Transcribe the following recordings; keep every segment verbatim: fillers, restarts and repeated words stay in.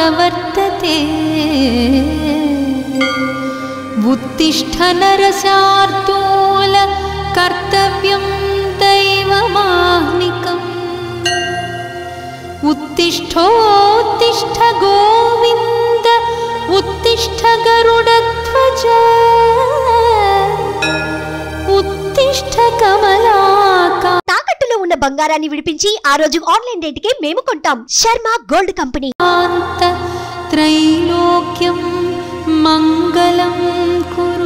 प्रवर्तते उत्तिष्ठ नरशार्दूल कर्तव्यं दैवमाह्निकम् उत्तिष्ठोत्तिष्ठ गोविन्द उत्तिष्ठ गरुडध्वज उत्तिष्ठ कमलाका తాకట్టులో ఉన్న బంగారాన్ని విడిపించి ఆ రోజు ఆన్లైన్ రేటుకే మేము కొంటాం. Sharma gold company. అంత త్రైలోక్యం మంగళం కురు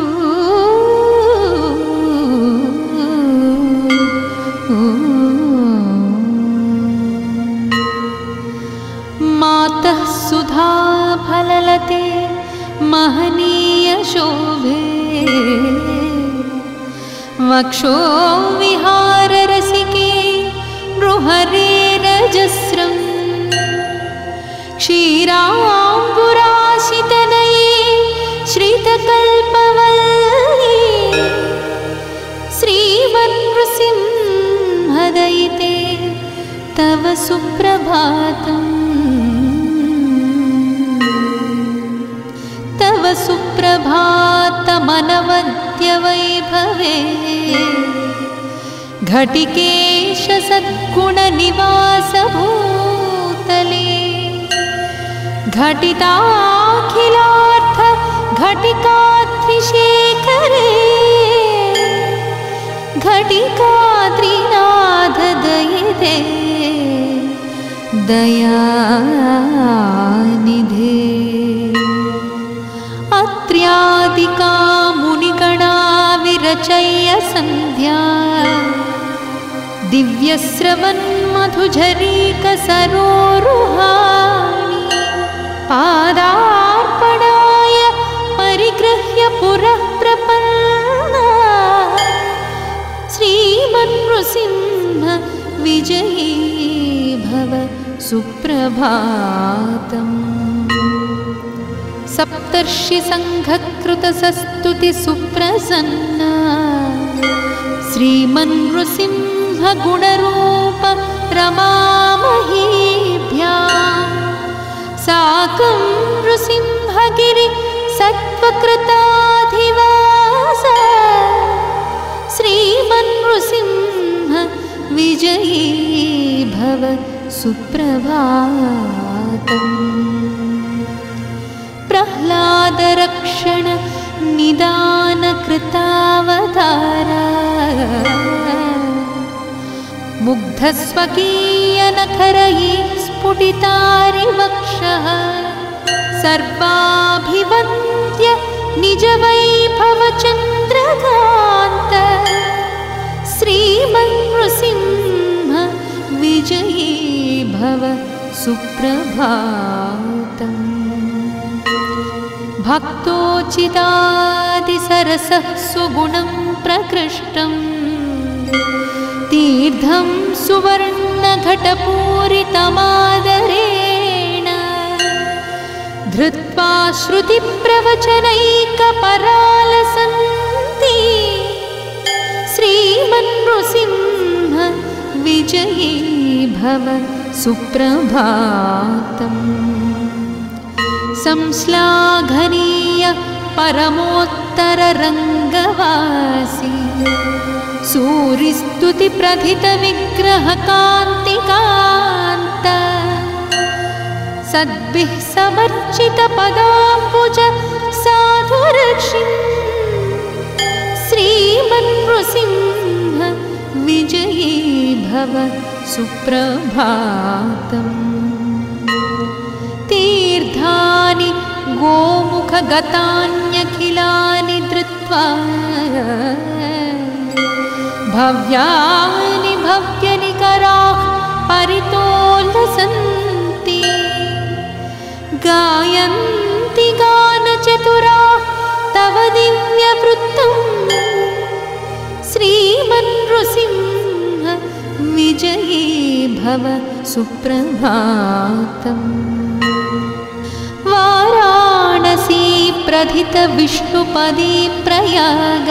మాతః సుధా ఫలలతే మహనీయ శోభే వక్షో విహార రసికే నృహరే రజస్రం క్షీరాంబురాశితనయే శ్రీతకల్పవల్లి శ్రీమన్నృసింహదయితే తవ సుప్రభాతం तव सुप्रभातमनवद्य वैभवे घटिकेश सद्गुणनिवास भूतले घटिताखिलार्थ घटिकात्रिशेखरे घटिकात्रिनाथ दयिते दयानिधे अत्र्यादिका मुनिगणा विरचय्य सन्ध्या दिव्यस्रवन्मधुझरीक सरोरुहाणि पादार्पणाय परिगृह्य पुरः प्रपन्ना श्रीमन्नृसिंह विजयी भव सुप्रभातम् सप्तर्षि संघकृत सस्तुति सुप्रसन्ना श्रीमन्नृसिंह गुणरूप रमामहीभ्यां साकं नृसिंहगिरि सत्त्वकृताधिवास श्रीमन्नृसिंह विजयी भव सुप्रभातम् प्रह्लादरक्षण निदान कृतावतारा मुग्धस्वकीयनखरये स्फुटितारिवक्षः सर्वाभिवन्द्य निजवैभव चन्द्रकान्त श्रीमन्नृसिंह विजयी भव सुप्रभातम् भक्तोचितादिसरसः सुगुणं प्रकृष्टं तीर्थं सुवर्णघटपूरितमादरेण धृत्वा श्रुतिप्रवचनैकपरालसन्ति श्रीमन्नृसिंह विजयी भव सुप्रभातम् संश्लाघनीय परमोत्तर रंगवासी सूरिस्तुति प्रथित विग्रह कांतिकांत सद्भिः समर्चित पदाम्बुज साधुरक्षिं श्रीमन्नृसिंह विजयी भव सुप्रभातम् तीर्थानि गोमुखगतान्यखिलानि धृत्वा भव्यानि भव्यनिकराः परितोलसन्ति गायन्ति गानचतुराः तव दिव्यवृत्तम् श्रीमन्नृसिंह विजयी भव सुप्रभातम् वाराणसी प्रथित विष्णुपदी प्रयाग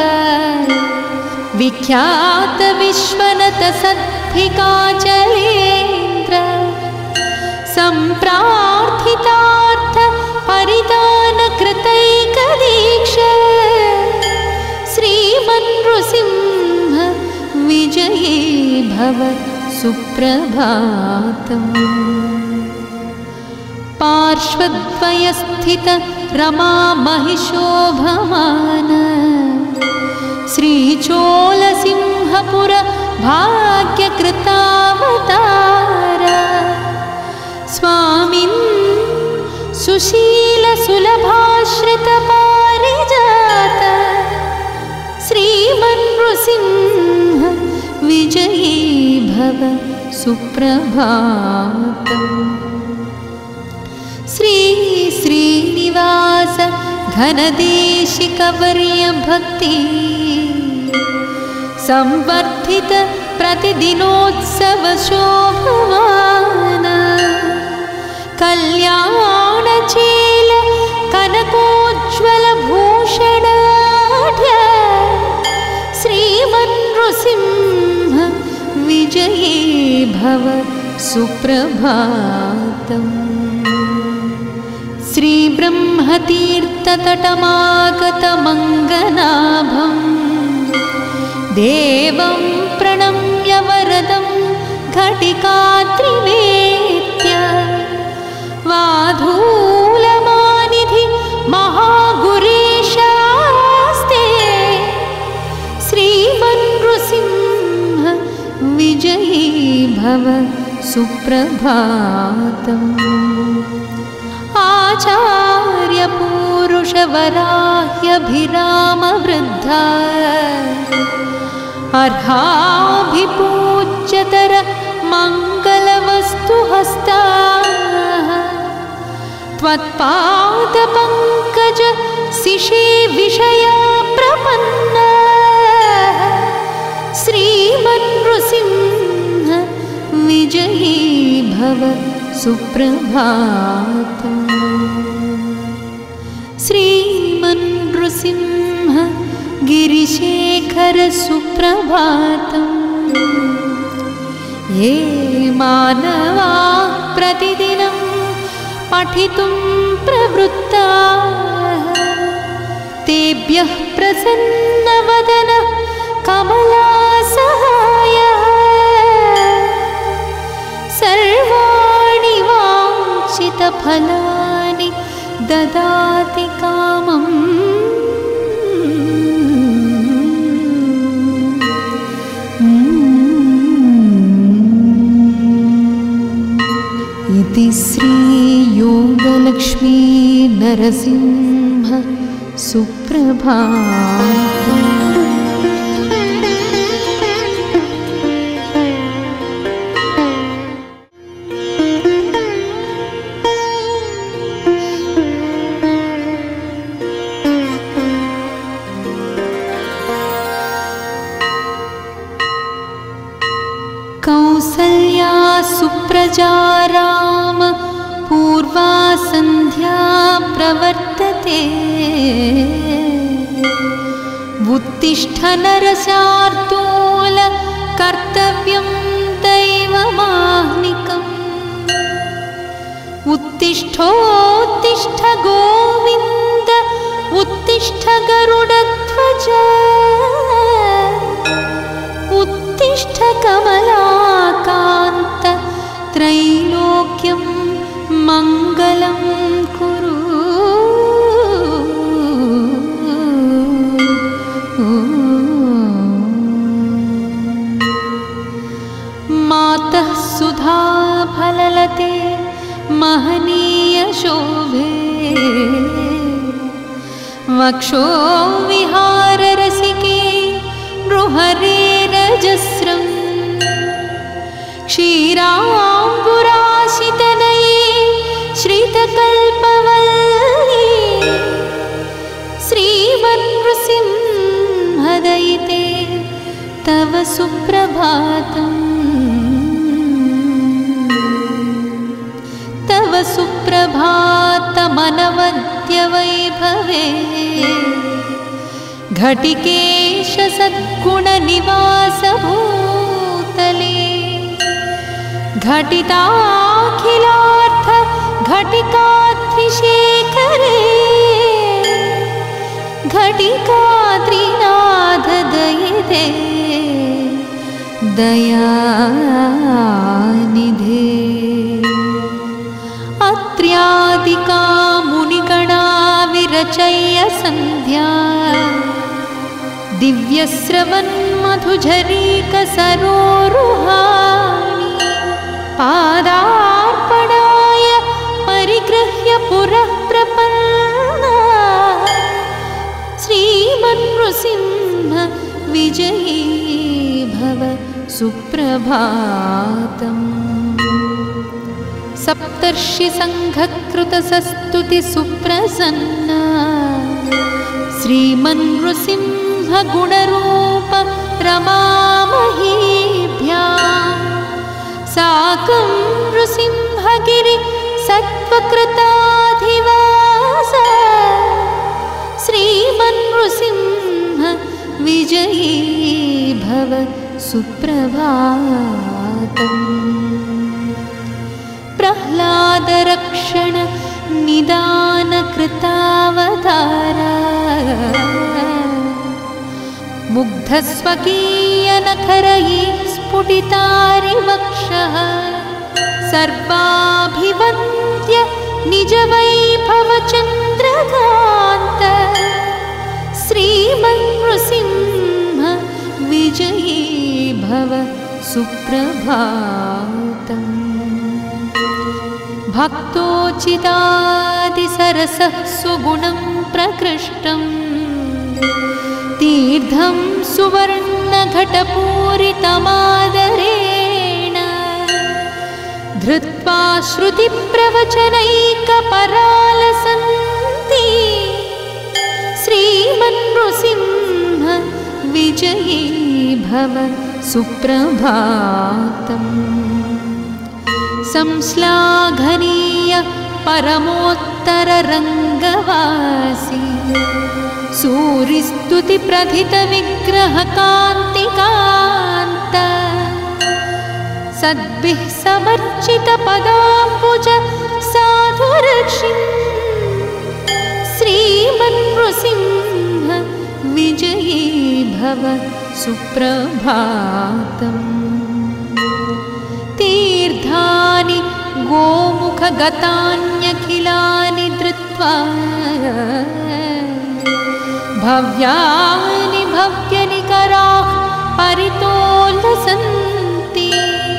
विख्यात विश्वनत सद्भिकाचलेन्द्र सम्प्रार्थितार्थ विजये भव सुप्रभातम्। पार्श्वद्वयस्थित रमा महिषोभमान श्रीचोलसिंहपुर भाग्यकृतावतार स्वामिन् सुशीलसुलभाश्रितपारिजात श्रीमन्नृसिंह विजये भव सुप्रभातम्। श्री श्रीनिवास घनदेशिकवर्य भक्ति संवर्धित प्रतिदिनोत्सव शोभमान कल्याणचेल कनकोज्ज्वल भूषणाढ्य श्रीमन्नृसिंह विजये भव सुप्रभातम्। श्रीब्रह्मतीर्थतटमागतमङ्गनाभं देवं प्रणम्य वरदं घटिकात्रिवेत्य वाधूलमानिधि महागुरीशास्ते श्रीमन्नृसिंह विजये भव सुप्रभातम्। आचार्यपूरुषवराह्यभिरामवृद्धा अर्हाभिपूज्यतर मङ्गलवस्तुहस्ता त्वत्पादपङ्कज शिशे विषया प्रपन्ना श्रीमन्नृसिंह विजये भव सुप्रभातम्। श्रीमन्नृसिंह गिरिशेखर सुप्रभातम्। ये मानवाः प्रतिदिनं पठितुं प्रवृत्ताः तेभ्यः प्रसन्नवदन कमलासहायः सर्वाणि वाञ्छितफलानि ददाति कामम्। इति श्रीयोगलक्ष्मी नरसिंह सुप्रभातम्। कौसल्या सुप्रजा राम पूर्वा सन्ध्या प्रवर्तते उत्तिष्ठ नरशार्दूल कर्तव्यं दैवमाह्निकम्। उत्तिष्ठोत्तिष्ठ गोविन्द उत्तिष्ठ गरुडध्वज उत्तिष्ठ कमलाकान्त त्रैलोक्यं मङ्गलं कुरु। मातः सुधा फललते महनीय शोभे वक्षो विहार रसिके नृहरे रजस्रम्। क्षीराम्बुराशितनये श्रितकल्पवल्ली श्रीमन्नृसिंहदयिते तव सुप्रभातम्। तव सुप्रभातमनवद्य वैभवे घटिकेश सद्गुणनिवास भूतले घटिताखिलार्थ घटिकात्रिशेखरे घटिकात्रिनाथ दयिते दयानिधे अत्र्यादिका मुनिगणा विरचय्य सन्ध्या दिव्यस्रवन्मधुझरीकसरोरुहाणि पादार्पणाय परिगृह्य पुरः प्रपन्ना श्रीमन्नृसिंह विजयी भव सुप्रभातम्। सप्तर्षि संघकृतसस्तुति सुप्रसन्ना श्रीमन्नृसिंह गुणरूप रमामहीभ्यां साकं नृसिंहगिरि सत्त्वकृताधिवास श्रीमन्नृसिंह विजयी भव सुप्रभातम्। प्रह्लादरक्षण निदान कृतावतारा मुग्धस्वकीयनखरैः स्फुटितारिवक्षः सर्वाभिवन्द्य निजवैभवचन्द्रकान्त श्रीमन्नृसिंह विजयी भव सुप्रभातम्। भक्तोचितादिसरसः सुगुणं प्रकृष्टं तीर्थं सुवर्णघटपूरितमादरेण धृत्वा श्रुतिप्रवचनैकपरालसन्ति श्रीमन्नृसिंह विजयी भव सुप्रभातम्। संश्लाघनीय परमोत्तररङ्गवासी सूरिस्तुतिप्रथितविग्रहकान्तिकान्त सद्भिः समर्चितपदाम्बुज साधुरक्षिन् श्रीमन्नृसिंह विजयी भव सुप्रभातम्। तीर्थानि गोमुखगतान्यखिलानि धृत्वा भव्यानि भव्यनिकराः परितोलसन्ति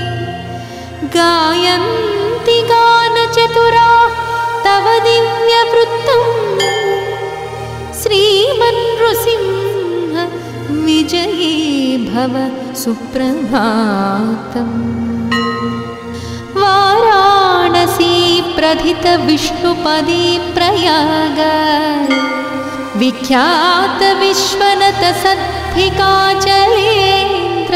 गायन्ति गानचतुराः तव दिव्यवृत्तम् श्रीमन्नृसिंह विजयी भव सुप्रभातम्। वाराणसी प्रथित विष्णुपदी प्रयाग विख्यात विश्वनत सद्भिकाचलेन्द्र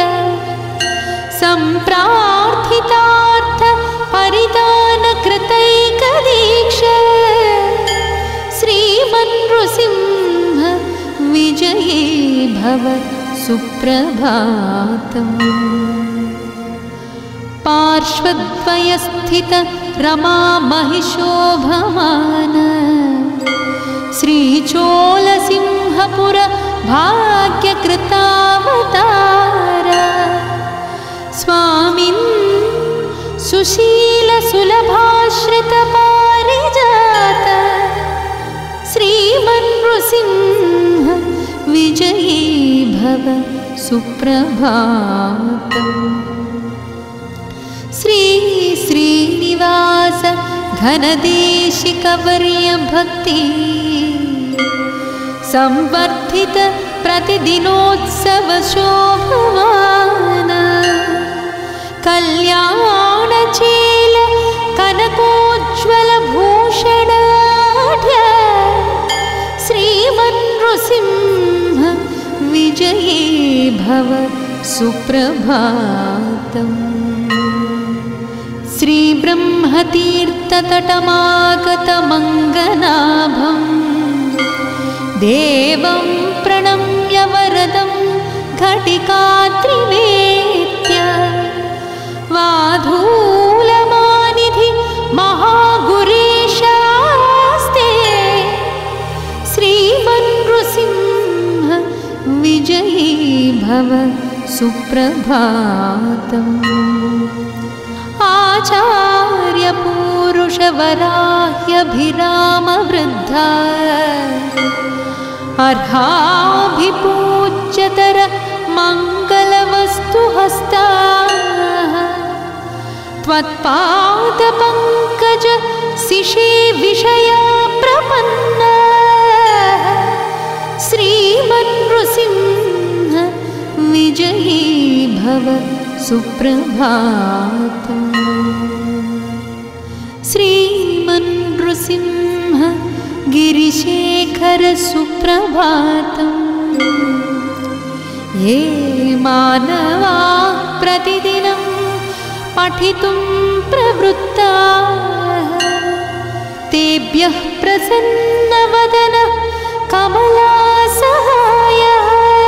सम्प्रार्थितार्थ परिदान कृतैकदीक्ष श्रीमन्नृसिंह विजयी भव सुप्रभातम्। पार्श्वद्वयस्थित रमा महिषोभमान श्रीचोलसिंहपुर भाग्यकृतावतार स्वामिन् सुशीलसुलभाश्रितपारिजात श्रीमन्नृसिंह विजयी भव सुप्रभातम्। श्री श्रीनिवास घनदेशिकवर्य भक्ति संवर्धित प्रतिदिनोत्सव शोभमान कल्याणचेल कनकोज्ज्वल भूषणाढ्य श्रीमन्नृसिंह विजयी भव सुप्रभातम्। श्रीब्रह्मतीर्थतटमागतमङ्गनाभं देवं प्रणम्य वरदं घटिकात्रिवेत्य वाधूलमानिधि महागुरीशास्ते श्रीमन्नृसिंह विजयी भव सुप्रभातम्। आचार्यपूरुषवराह्यभिरामवृद्धा अर्हाभिपूज्यतर मङ्गलवस्तुहस्ता त्वत्पादपङ्कज शिशे विषया प्रपन्ना श्रीमन्नृसिंह विजयी भव सुप्रभातम्। श्रीमन्नृसिंह गिरिशेखर सुप्रभातम्। ये मानवाः प्रतिदिनं पठितुं प्रवृत्ताः तेभ्यः प्रसन्नवदन कमलासहायः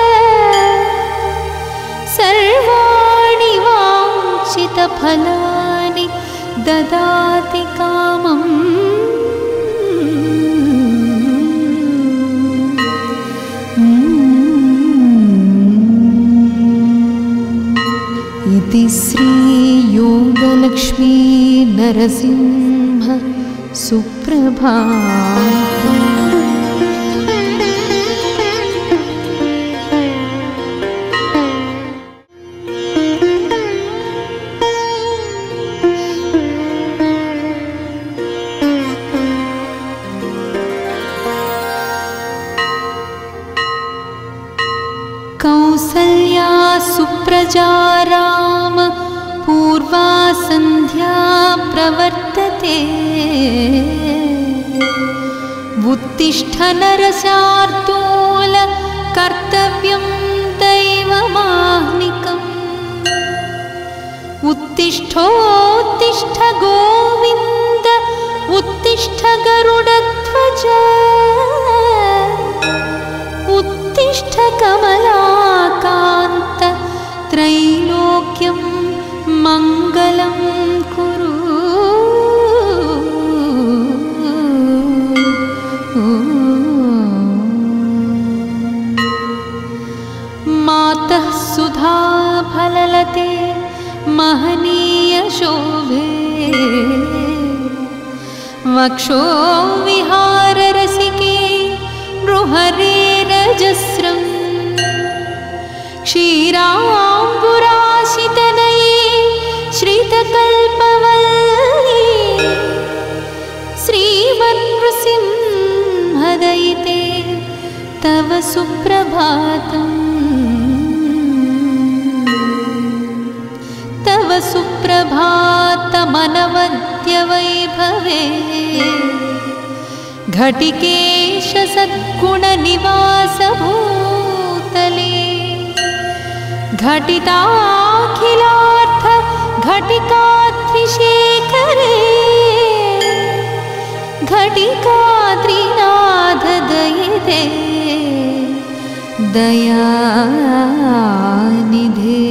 सर्वाणि वाञ्छितफलानि ददाति कामम्। इति श्रीयोगलक्ष्मी नरसिंह सुप्रभातम्। कौसल्या सुप्रजा राम पूर्वा सन्ध्या प्रवर्तते उत्तिष्ठ नरशार्दूल कर्तव्यं दैवमाह्निकम्। उत्तिष्ठोत्तिष्ठ गोविन्द उत्तिष्ठ गरुडध्वज उत्तिष्ठ कमलाकान्त त्रैलोक्यं मङ्गलं कुरु। मातः सुधा फललते महनीय शोभे वक्षो विहार रसिके नृहरे रजस्रम्। क्षीराम्बुराशितनये श्रितकल्पवल्ली श्रीमन्नृसिंहदयिते तव सुप्रभातम्। तव सुप्रभातमनवद्य वैभवे घटिकेश सद्गुणनिवास भूतले घटिताखिलार्थ घटिकात्रिशेखरे घटिकात्रिनाथ दयिते दयानिधे।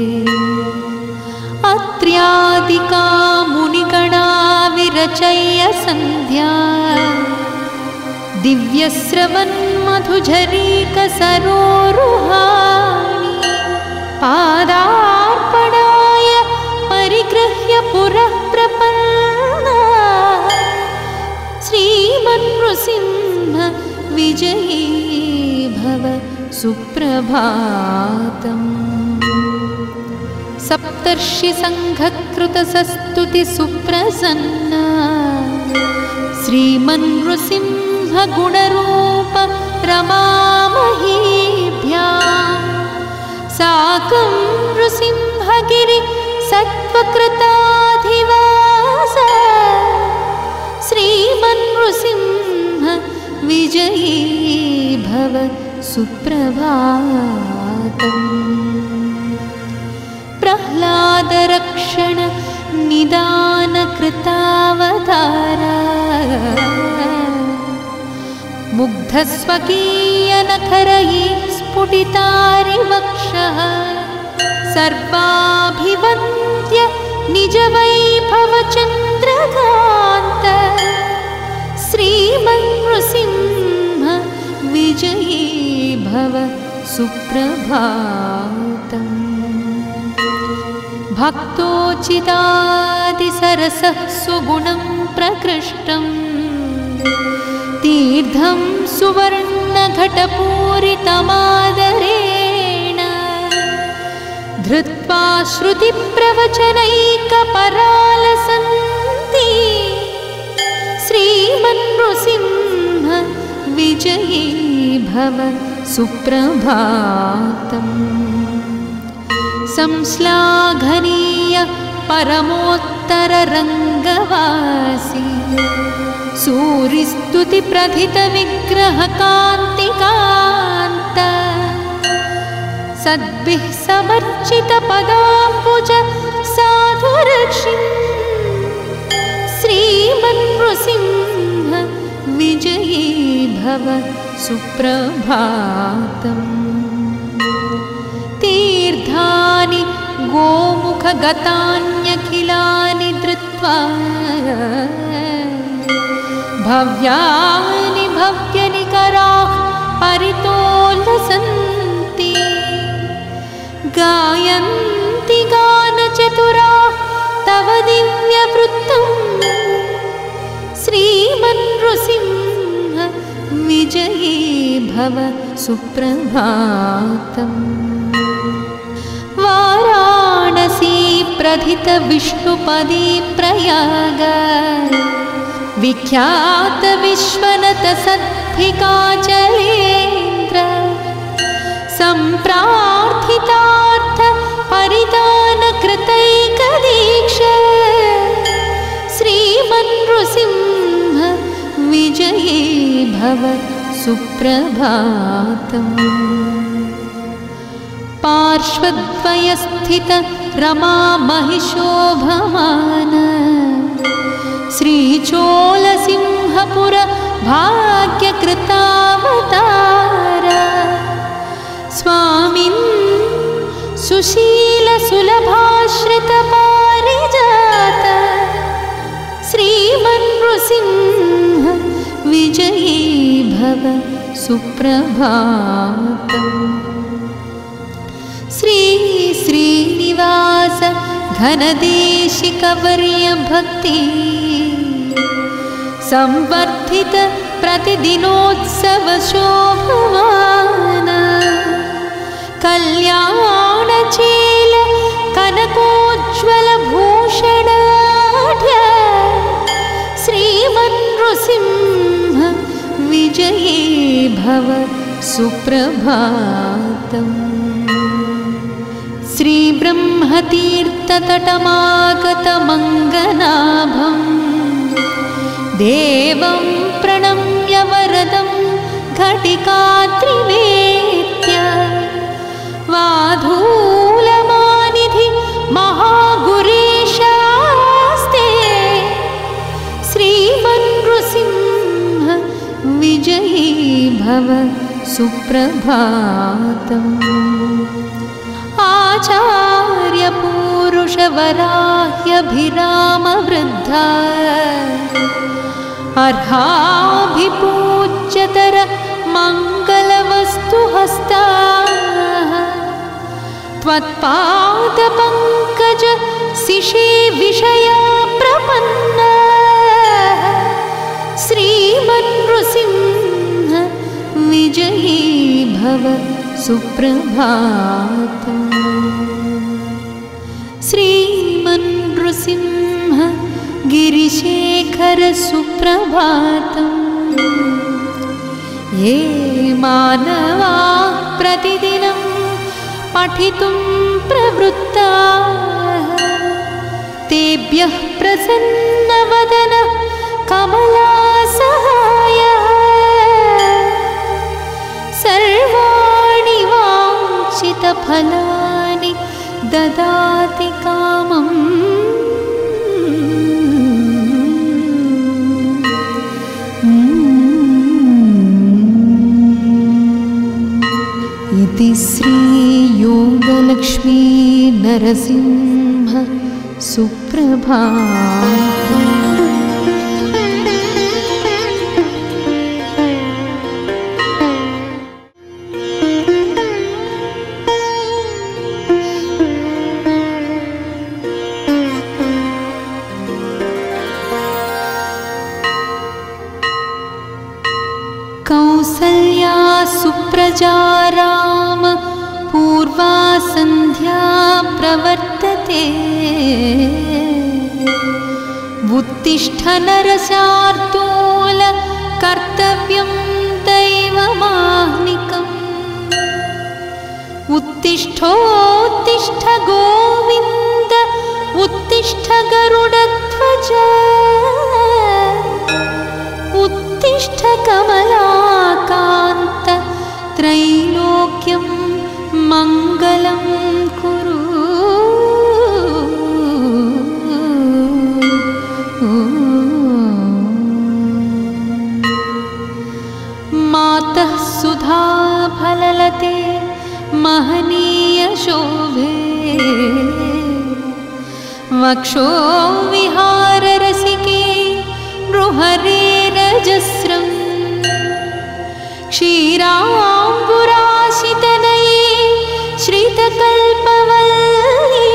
अत्र्यादिका मुनिगणा विरचय्य सन्ध्या दिव्यस्रवन्मधुझरीकसरोरुहाणि पादार्पणाय परिगृह्य पुरः प्रपन्ना श्रीमन्नृसिंह विजयी भव सुप्रभातम्। सप्तर्षि संघकृतसस्तुति सुप्रसन्ना श्रीमन्नृसिंह गुणरूप रमामहीभ्याम् साकं नृसिंहगिरि सत्त्वकृताधिवास श्रीमन्नृसिंह विजयी भव सुप्रभातम्। प्रह्लादरक्षण निदान कृतावतारा मुग्धस्वकीयनखरये स्फुटितारिवक्षः सर्वाभिवन्द्य निजवैभवचन्द्रकान्त श्रीमन्नृसिंह विजयी भव सुप्रभातम्। भक्तोचितादिसरसः सुगुणं प्रकृष्टम् तीर्थं सुवर्णघटपूरितमादरेण धृत्वा श्रुतिप्रवचनैकपरालसन्ति श्रीमन्नृसिंह विजयी भव सुप्रभातम्। संश्लाघनीय परमोत्तररङ्गवासी सूरिस्तुतिप्रथितविग्रहकान्तिकान्त सद्भिः समर्चितपदाम्बुज साधुरक्षिन् श्रीमन्नृसिंह विजयी भव सुप्रभातम्। तीर्थानि गोमुखगतान्यखिलानि धृत्वा भव्यानि भव्यनिकराः परितोलसन्ति गायन्ति गानचतुराः तव दिव्यवृत्तम् श्रीमन्नृसिंह विजयी भव सुप्रभातम्। वाराणसी प्रथित विष्णुपदी प्रयाग विख्यात विश्वनत सद्भिकाचलेन्द्र सम्प्रार्थितार्थ परिदान कृतैकदीक्ष श्रीमन्नृसिंह विजयी भव सुप्रभातम्। पार्श्वद्वयस्थित रमा महिषोभमान श्रीचोलसिंहपुर भाग्यकृतावतार स्वामिन् सुशीलसुलभाश्रितपारिजात श्रीमन्नृसिंह विजयी भव सुप्रभातम्। श्री श्रीनिवास घनदेशिकवर्य भक्ति संवर्धित प्रतिदिनोत्सव शोभमान कल्याणचेल कनकोज्ज्वल भूषणाढ्य श्रीमन्नृसिंह विजयी भव सुप्रभातम्। श्रीब्रह्मतीर्थतटमागतमङ्गनाभं देवं प्रणम्य वरदं घटिकात्रिवेत्य वाधूलमानिधि महागुरीशास्ते श्रीमन्नृसिंह विजयी भव सुप्रभातम्। आचार्यपूरुषवराह्यभिरामवृद्धा अर्हाभिपूज्यतर मङ्गलवस्तुहस्ताः त्वत्पादपङ्कज शिशे विषया प्रपन्ना श्रीमन्नृसिंह विजयी भव सुप्रभातम्। श्रीमन्नृसिंह गिरिशेखर सुप्रभातम्। ये मानवाः प्रतिदिनं पठितुं प्रवृत्ताः तेभ्यः प्रसन्नवदन कमलासहायः सर्वाणि वाञ्छितफलानि ददाति कामम्। इति श्रीयोगलक्ष्मी नरसिंह सुप्रभातम्। ध्वजाराम पूर्वा सन्ध्या प्रवर्तते उत्तिष्ठ नरशार्दूल कर्तव्यं दैवमाह्निकम् उत्तिष्ठोत्तिष्ठ गोविन्द उत्तिष्ठ गरुडध्वज उत्तिष्ठ कमलाकान्त त्रैलोक्यं मङ्गलं कुरु। मातः सुधा फललते महनीय शोभे वक्षो विहार रसिके नृहरे रजस्रम् क्षीराम्बुराशितनये श्रितकल्पवल्ली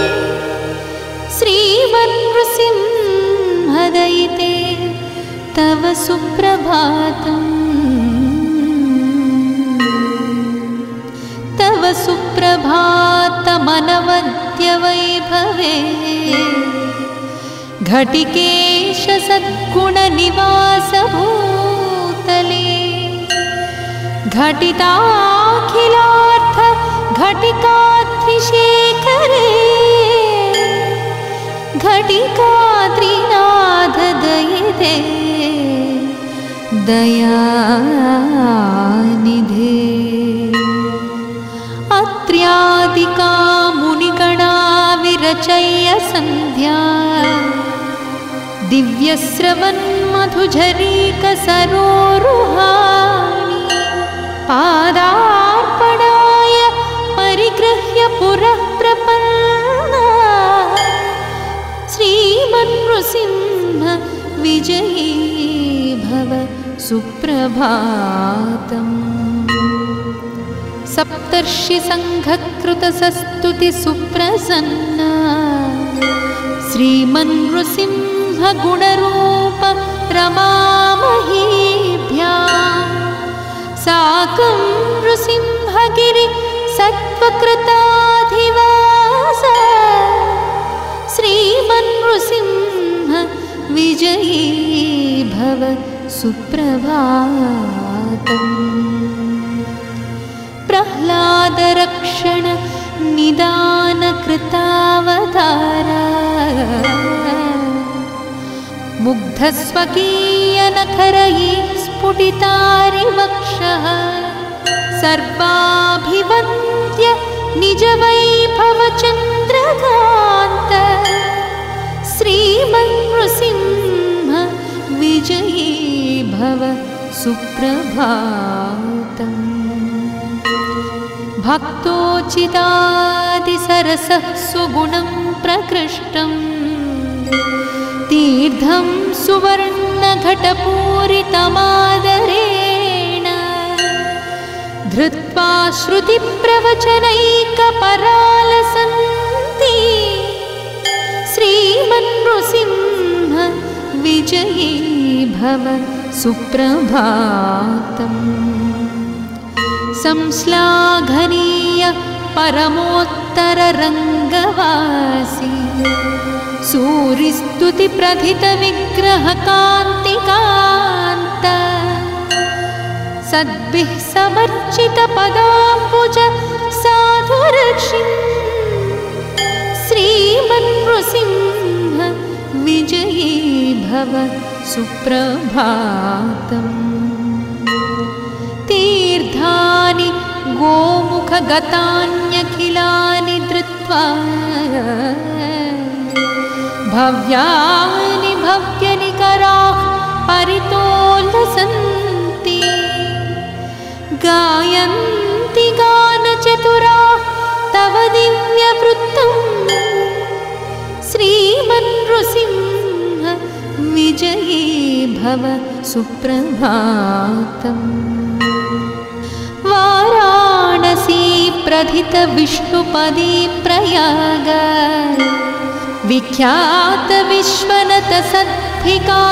श्रीमन्नृसिंहदयिते तव सुप्रभातम् तव सुप्रभातमनवद्य वैभवे घटिकेश सद्गुणनिवास भूतले घटिताखिलार्थ घटिकात्रिशेखरे घटिकात्रिनाथ दयिते दयानिधे अत्र्यादिका मुनिगणा विरचय्य सन्ध्या दिव्यस्रवन्मधुझरीकसरोरुहाणि पादार्पणाय परिगृह्य पुरः प्रपन्ना श्रीमन्नृसिंह विजयी भव सुप्रभातम्। सप्तर्षि संघकृतसस्तुति सुप्रसन्ना श्रीमन्नृसिंह गुणरूप रमामहीभ्यां साकं नृसिंहगिरि सत्त्वकृताधिवास श्रीमन्नृसिंह विजयी भव सुप्रभातम्। प्रह्लादरक्षण निदान कृतावतारा मुग्धस्वकीयनखरये स्फुटितारिवक्षः सर्वाभिवन्द्य निजवैभव चन्द्रकान्त श्रीमन्नृसिंह विजयी भव सुप्रभातम्। भक्तोचितादिसरसः सुगुणं प्रकृष्टं तीर्थं सुवर्णघटपूरितमादरेण धृत्वा श्रुतिप्रवचनैकपरालसन्ति श्रीमन्नृसिंह विजयी भव सुप्रभातम्। संश्लाघनीय परमोत्तररङ्गवासी सूरिस्तुतिप्रथितविग्रहकान्तिकान्त सद्भिः समर्चितपदाम्बुज साधुरक्षिन् श्रीमन्नृसिंह विजयी भव सुप्रभातम्। तीर्थानि गोमुखगतान्यखिलानि धृत्वा भव्यानि भव्यनिकराः परितोलसन्ति गायन्ति गानचतुराः तव दिव्यवृत्तम् श्रीमन्नृसिंह विजयी भव सुप्रभातम्। वाराणसी प्रथित विष्णुपदी प्रयाग विख्यात विश्वनत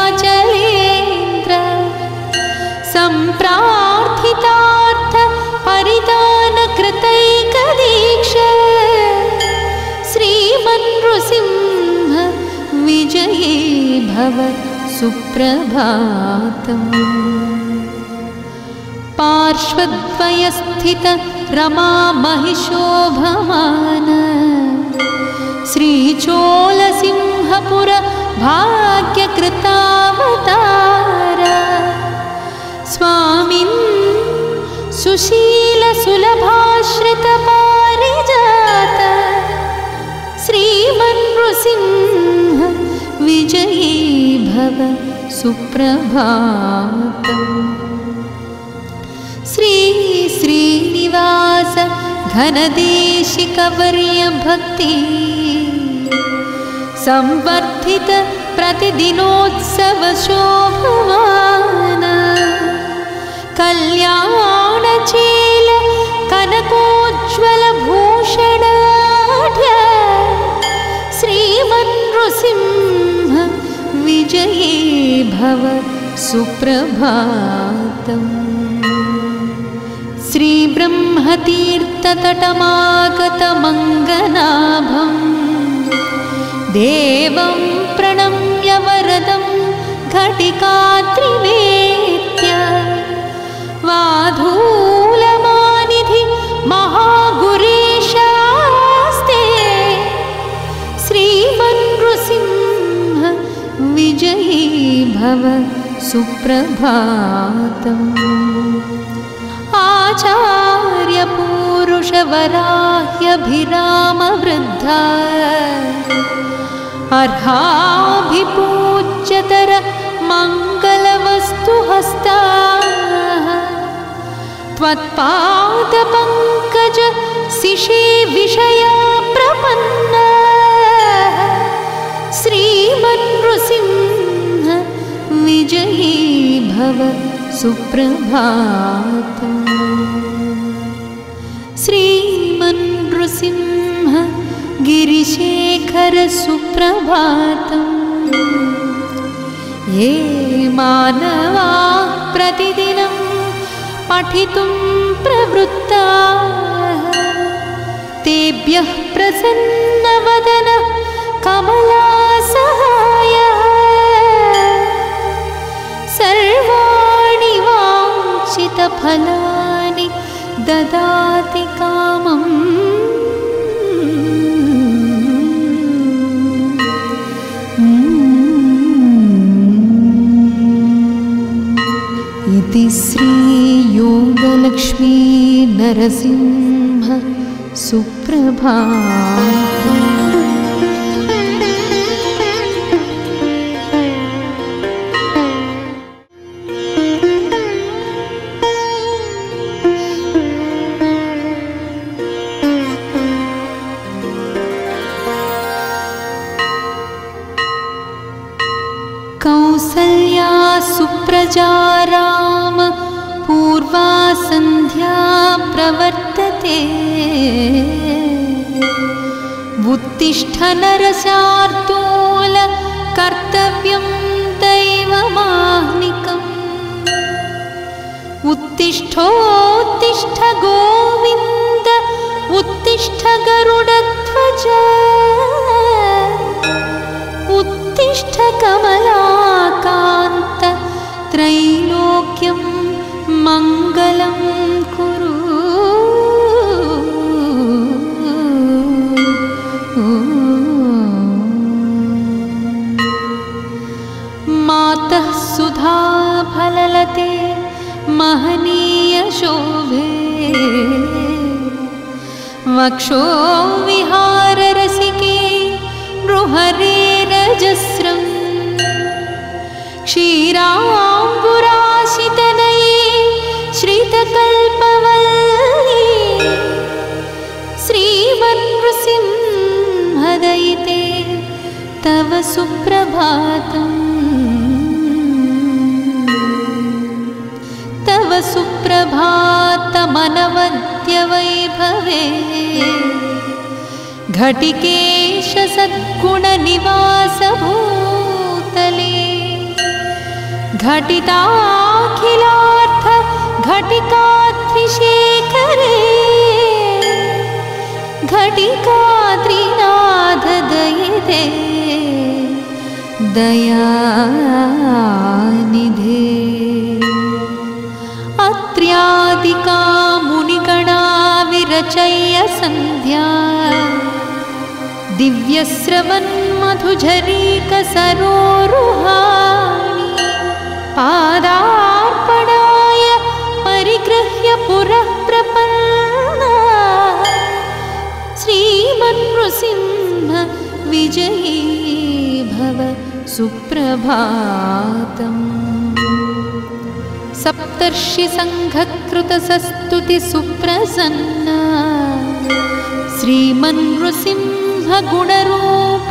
सद्भिकाचलेन्द्र सम्प्रार्थितार्थ बलिदानकृतैकदीक्ष श्रीमन्नृसिंह विजये भव सुप्रभातम्। पार्श्वद्वयस्थित रमा महिषोभमान श्रीचोलसिंहपुर भाग्यकृतावतार स्वामिन् सुशीलसुलभाश्रितपारिजात श्रीमन्नृसिंह विजये भव सुप्रभातम्। श्री श्रीनिवास घनदेशिकवर्य भक्ति संवर्धित प्रतिदिनोत्सव शोभमान कल्याणचेल कनकोज्ज्वल भूषणाढ्य श्रीमन्नृसिंह विजये भव सुप्रभातम्। श्रीब्रह्मतीर्थतटमागतमङ्गनाभं देवं प्रणम्य वरदं घटिकात्रिवेत्य वाधूलमानिधि महागुरीशास्ते श्रीमन्नृसिंह विजये भव सुप्रभातम्। आचार्यपूरुषवराह्यभिरामवृद्धा अर्हाभिपूज्यतर मङ्गलवस्तुहस्ता त्वत्पादपङ्कज शिशे विषया प्रपन्ना श्रीमन्नृसिंह विजये भव सुप्रभातम्। श्रीमन्नृसिंह गिरिशेखर सुप्रभातम्। ये मानवाः प्रतिदिनं पठितुं प्रवृत्ताः तेभ्यः प्रसन्नवदन कमलासहायः सर्वाणि वाञ्छितफलानि ददाति कामम्। इति श्रीयोगलक्ष्मी नरसिंह सुप्रभातम्। कौसल्या सुप्रजा राम पूर्वा सन्ध्या प्रवर्तते उत्तिष्ठ नरशार्दूल कर्तव्यं दैवमाह्निकम्। उत्तिष्ठोत्तिष्ठ गोविन्द उत्तिष्ठ गरुडध्वज उत्तिष्ठ कमलाकान्त त्रैलोक्यं मङ्गलं कुरु। मातः सुधा फललते महनीय शोभे वक्षो विहार रसिके नृहरे रजस्रम्। क्षीराम्बुराशितनये श्रितकल्पवल्ली श्रीमन्नृसिंहदयिते तव सुप्रभातम्। तव सुप्रभातमनवद्य वैभवे घटिकेश सद्गुणनिवास भूतले घटिताखिलार्थ घटिकात्रिशेखरे घटिकात्रिनाथदयिते दयानिधे अत्र्यादिका मुनिगणा विरचय्य सन्ध्या दिव्यस्रवन्मधुझरीकसरोरुहाणि पादार्पणाय परिगृह्य पुरः प्रपन्ना श्रीमन्नृसिंह विजयी भव सुप्रभातम्। सप्तर्षि संघकृतसस्तुति सुप्रसन्ना श्रीमन्नृसिंह गुणरूप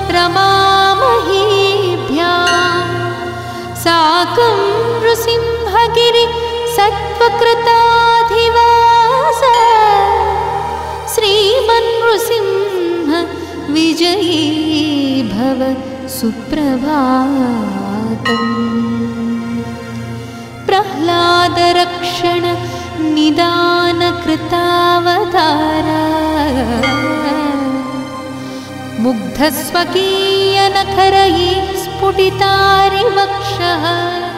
रमामहीभ्यां साकं नृसिंहगिरि सत्त्वकृताधिवास श्रीमन्नृसिंह विजयी भव सुप्रभातम्। प्रह्लादरक्षण निदान कृतावतारा मुग्धस्वकीयनखरैः स्फुटितारिवक्षः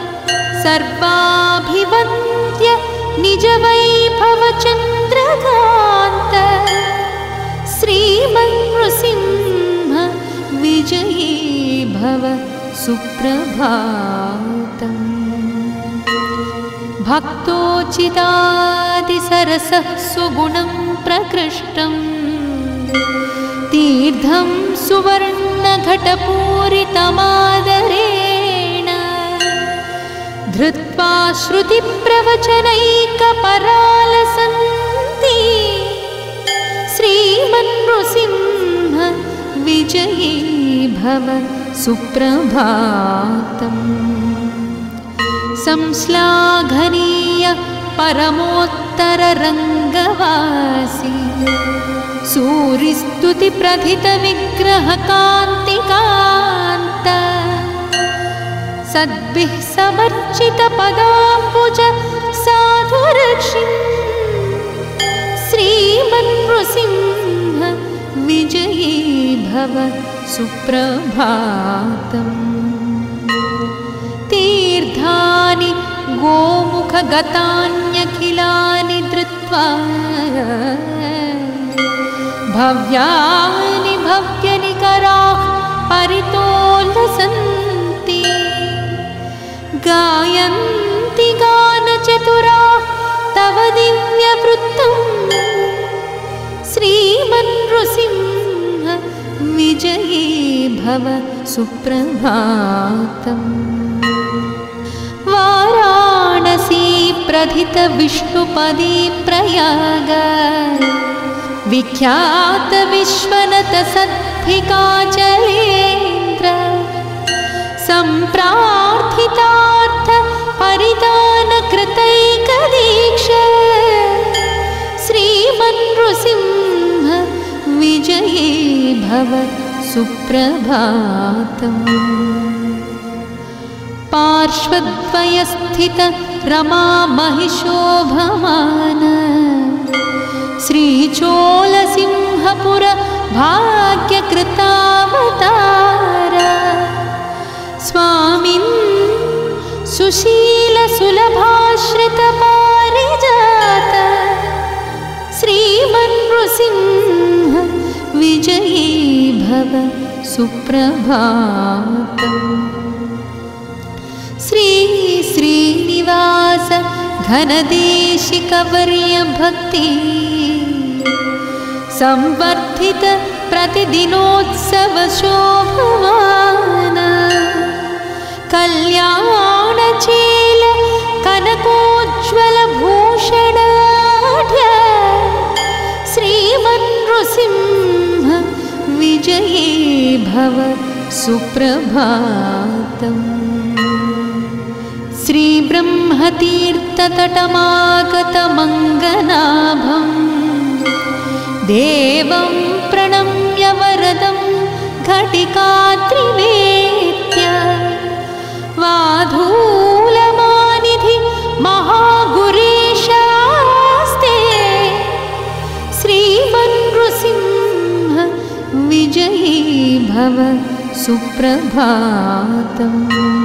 सर्वाभिवन्द्य निजवैभवचन्द्रकान्त श्रीमन्नृसिंह विजयी भव सुप्रभातम्। भक्तोचितादिसरसः सुगुणं प्रकृष्टं तीर्थं सुवर्णघटपूरितमादरेण धृत्वा श्रुतिप्रवचनैकपरालसन्ति श्रीमन्नृसिंह विजयी भव सुप्रभातम्। संश्लाघनीय परमोत्तररङ्गवासी सूरिस्तुतिप्रथितविग्रहकान्तिकान्त सद्भिः समर्चितपदाम्बुज साधुरक्षिन् श्रीमन्नृसिंह विजयी भव सुप्रभातम्। तीर्थानि गोमुखगतान्यखिलानि धृत्वा भव्यानि भव्यनिकराः परितोलसन्ति गायन्ति गानचतुराः तव दिव्यवृत्तम् श्रीमन्नृसिंह विजयी भव सुप्रभातम्। वाराणसी प्रथित विष्णुपदी प्रयाग विख्यात विश्वनत सद्भिकाचलेन्द्र सम्प्रार्थितार्थ परिदान कृतैकदीक्ष श्रीमन्नृसिंह विजयी भव सुप्रभातम्। पार्श्वद्वयस्थित रमा महिषोभमान श्रीचोलसिंहपुर भाग्यकृतावतार स्वामिन् सुशीलसुलभाश्रितपारिजात श्रीमन्नृसिंह विजयी भव सुप्रभातम्। श्री श्रीनिवास घनदेशिकवर्य भक्ति संवर्धित प्रतिदिनोत्सव शोभमान कल्याणचेल कनकोज्ज्वल भूषणाढ्य श्रीमन्नृसिंह विजयी भव सुप्रभातम्। श्रीब्रह्मतीर्थतटमागतमङ्गनाभं देवं प्रणम्य वरदं घटिकात्रिवेत्य वाधूलमानिधि महागुरीशास्ते श्रीमन्नृसिंह सुप्रभातम्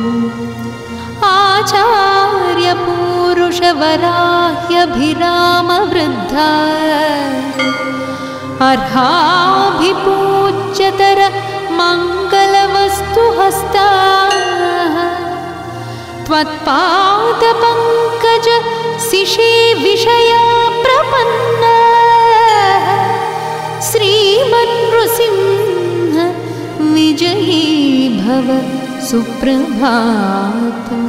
आचार्यपूरुषवराह्यभिरामवृद्धा अर्हाभिपूज्यतर मङ्गलवस्तुहस्ता त्वत्पादपङ्कज शिशे विषया प्रपन्ना श्रीमन्नृसिंह विजयी भव सुप्रभातम्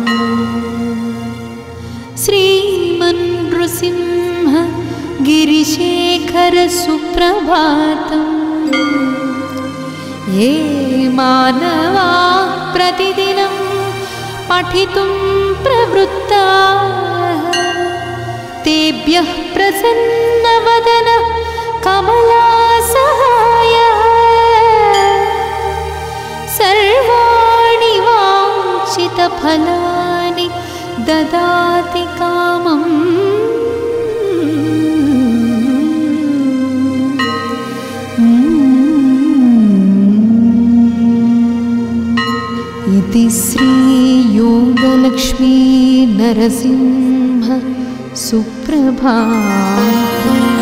श्रीमन्नृसिंह गिरिशेखर सुप्रभातम् ये मानवाः प्रतिदिनं पठितुं प्रवृत्ताः तेभ्यः प्रसन्नवदनः कमलासहायः सर्वाणि वाञ्छितफलानि ददाति कामम् इति श्रीयोगलक्ष्मी नरसिंह सुप्रभातम्।